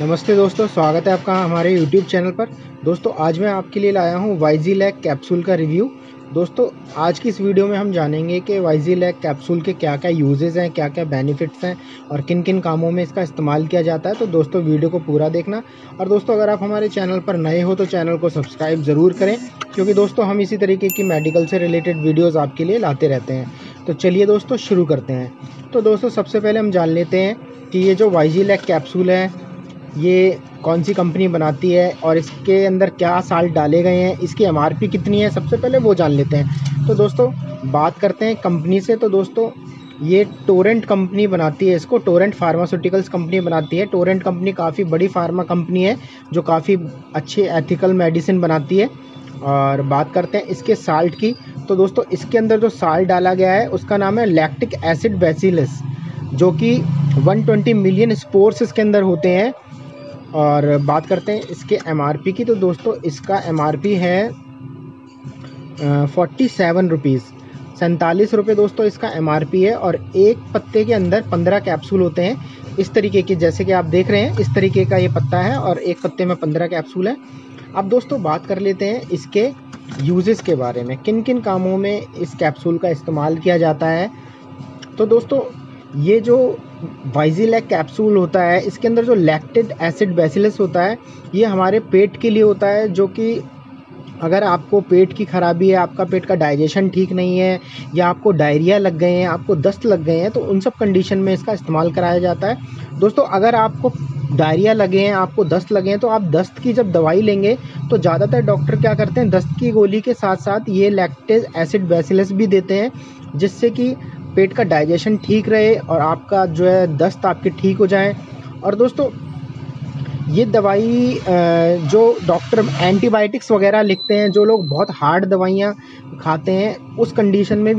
नमस्ते दोस्तों, स्वागत है आपका हमारे YouTube चैनल पर। दोस्तों आज मैं आपके लिए लाया हूँ वाइजीलैक कैप्सूल का रिव्यू। दोस्तों आज की इस वीडियो में हम जानेंगे कि वाइजीलैक कैप्सूल के क्या क्या यूजेस हैं, क्या क्या बेनिफिट्स हैं और किन किन कामों में इसका इस्तेमाल किया जाता है। तो दोस्तों वीडियो को पूरा देखना। और दोस्तों अगर आप हमारे चैनल पर नए हो तो चैनल को सब्सक्राइब ज़रूर करें, क्योंकि दोस्तों हम इसी तरीके की मेडिकल से रिलेटेड वीडियोज़ आपके लिए लाते रहते हैं। तो चलिए दोस्तों शुरू करते हैं। तो दोस्तों सबसे पहले हम जान लेते हैं कि ये जो वाइजीलैक कैप्सूल है ये कौन सी कंपनी बनाती है और इसके अंदर क्या साल्ट डाले गए हैं, इसकी एमआरपी कितनी है, सबसे पहले वो जान लेते हैं। तो दोस्तों बात करते हैं कंपनी से। तो दोस्तों ये टोरेंट कंपनी बनाती है इसको, टोरेंट फार्मास्यूटिकल्स कंपनी बनाती है। टोरेंट कंपनी काफ़ी बड़ी फार्मा कंपनी है जो काफ़ी अच्छी एथिकल मेडिसिन बनाती है। और बात करते हैं इसके साल्ट की। तो दोस्तों इसके अंदर जो साल्ट डाला गया है उसका नाम है लैक्टिक एसिड बैसिलस, जो कि 120 मिलियन स्पोर्स इसके अंदर होते हैं। और बात करते हैं इसके एमआरपी की। तो दोस्तों इसका एमआरपी है 47 रुपीज़, 47 रुपये दोस्तों इसका एमआरपी है। और एक पत्ते के अंदर 15 कैप्सूल होते हैं इस तरीके के, जैसे कि आप देख रहे हैं इस तरीके का ये पत्ता है और एक पत्ते में 15 कैप्सूल है। अब दोस्तों बात कर लेते हैं इसके यूजेस के बारे में, किन किन कामों में इस कैप्सूल का इस्तेमाल किया जाता है। तो दोस्तों ये जो वाइजीलैक कैप्सूल होता है इसके अंदर जो लैक्टिक एसिड बैसिलस होता है ये हमारे पेट के लिए होता है, जो कि अगर आपको पेट की खराबी है, आपका पेट का डाइजेशन ठीक नहीं है या आपको डायरिया लग गए हैं, आपको दस्त लग गए हैं, तो उन सब कंडीशन में इसका इस्तेमाल कराया जाता है। दोस्तों अगर आपको डायरिया लगे हैं, आपको दस्त लगे हैं, तो आप दस्त की जब दवाई लेंगे तो ज़्यादातर डॉक्टर क्या करते हैं, दस्त की गोली के साथ साथ ये लैक्टिक एसिड बैसिलस भी देते हैं, जिससे कि पेट का डाइजेशन ठीक रहे और आपका जो है दस्त आपके ठीक हो जाए। और दोस्तों ये दवाई जो डॉक्टर एंटीबायोटिक्स वगैरह लिखते हैं, जो लोग बहुत हार्ड दवाइयाँ खाते हैं उस कंडीशन में भी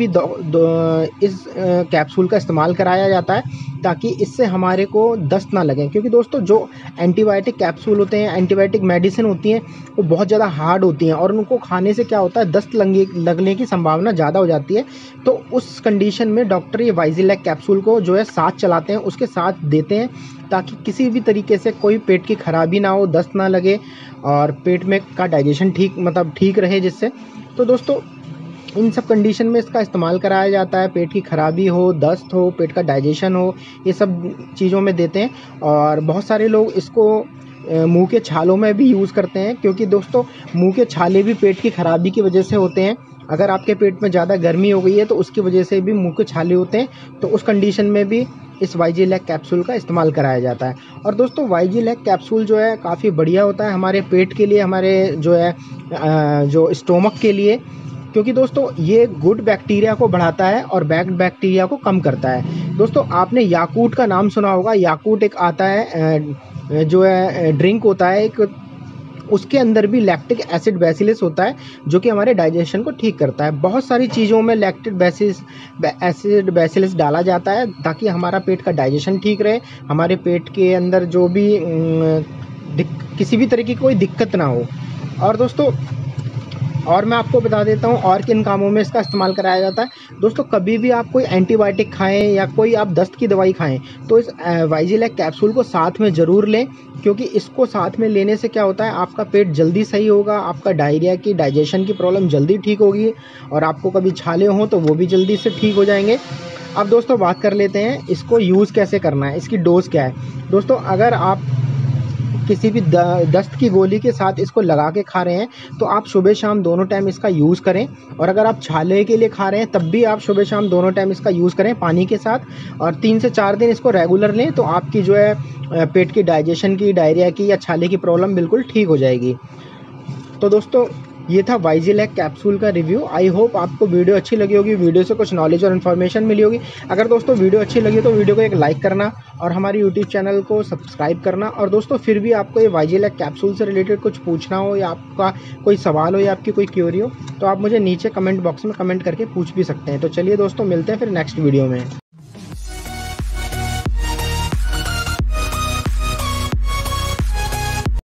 इस कैप्सूल का इस्तेमाल कराया जाता है, ताकि इससे हमारे को दस्त ना लगे। क्योंकि दोस्तों जो एंटीबायोटिक कैप्सूल होते हैं, एंटीबायोटिक मेडिसिन होती हैं, वो बहुत ज़्यादा हार्ड होती हैं और उनको खाने से क्या होता है, दस्त लगने की संभावना ज़्यादा हो जाती है। तो उस कंडीशन में डॉक्टर ये वाइजीलैक कैप्सूल को जो है साथ चलाते हैं, उसके साथ देते हैं, ताकि किसी भी तरीके से कोई पेट की खराबी ना हो, दस्त ना लगे और पेट में का डाइजेशन ठीक रहे जिससे। तो दोस्तों इन सब कंडीशन में इसका इस्तेमाल कराया जाता है। पेट की खराबी हो, दस्त हो, पेट का डाइजेशन हो, ये सब चीज़ों में देते हैं। और बहुत सारे लोग इसको मुंह के छालों में भी यूज़ करते हैं, क्योंकि दोस्तों मुंह के छाले भी पेट की खराबी की वजह से होते हैं। अगर आपके पेट में ज़्यादा गर्मी हो गई है तो उसकी वजह से भी मुंह के छाले होते हैं, तो उस कंडीशन में भी इस वाइजीलैक कैप्सूल का इस्तेमाल कराया जाता है। और दोस्तों वाइजीलैक कैप्सूल जो है काफ़ी बढ़िया होता है हमारे पेट के लिए, हमारे जो है जो स्टोमक के लिए, क्योंकि दोस्तों ये गुड बैक्टीरिया को बढ़ाता है और बैड बैक्टीरिया को कम करता है। दोस्तों आपने याकूट का नाम सुना होगा। याकूट एक आता है जो है ड्रिंक होता है एक, उसके अंदर भी लैक्टिक एसिड बैसिलस होता है, जो कि हमारे डाइजेशन को ठीक करता है। बहुत सारी चीज़ों में लैक्टिक एसिड बैसिलस डाला जाता है ताकि हमारा पेट का डाइजेशन ठीक रहे, हमारे पेट के अंदर जो भी किसी भी तरीके की कोई दिक्कत ना हो। और दोस्तों और मैं आपको बता देता हूँ और किन कामों में इसका इस्तेमाल कराया जाता है। दोस्तों कभी भी आप कोई एंटीबायोटिक खाएं या कोई आप दस्त की दवाई खाएं तो इस वाइजीलैक कैप्सूल को साथ में ज़रूर लें, क्योंकि इसको साथ में लेने से क्या होता है, आपका पेट जल्दी सही होगा, आपका डायरिया की डाइजेशन की प्रॉब्लम जल्दी ठीक होगी और आपको कभी छाले हों तो वो भी जल्दी से ठीक हो जाएंगे। अब दोस्तों बात कर लेते हैं इसको यूज़ कैसे करना है, इसकी डोज़ क्या है। दोस्तों अगर आप किसी भी दस्त की गोली के साथ इसको लगा के खा रहे हैं तो आप सुबह शाम दोनों टाइम इसका यूज़ करें। और अगर आप छाले के लिए खा रहे हैं तब भी आप सुबह शाम दोनों टाइम इसका यूज़ करें पानी के साथ। और 3 से 4 दिन इसको रेगुलर लें तो आपकी जो है पेट की डाइजेशन की, डायरिया की या छाले की प्रॉब्लम बिल्कुल ठीक हो जाएगी। तो दोस्तों ये था वाइजीलैक कैप्सूल का रिव्यू। आई होप आपको वीडियो अच्छी लगी होगी, वीडियो से कुछ नॉलेज और इन्फॉर्मेशन मिली होगी। अगर दोस्तों वीडियो अच्छी लगी तो वीडियो को एक लाइक करना और हमारे यूट्यूब चैनल को सब्सक्राइब करना। और दोस्तों फिर भी आपको ये वाइजीलैक कैप्सूल से रिलेटेड कुछ पूछना हो या आपका कोई सवाल हो या आपकी कोई क्वेरी हो तो आप मुझे नीचे कमेंट बॉक्स में कमेंट करके पूछ भी सकते हैं। तो चलिए दोस्तों मिलते हैं फिर नेक्स्ट वीडियो में।